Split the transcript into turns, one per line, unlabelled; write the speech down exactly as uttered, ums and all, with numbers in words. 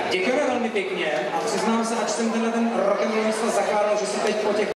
Děkujeme velmi pěkně a přiznám se, ač jsem tenhle ten rock'n'rollista zakládal, že si teď po těch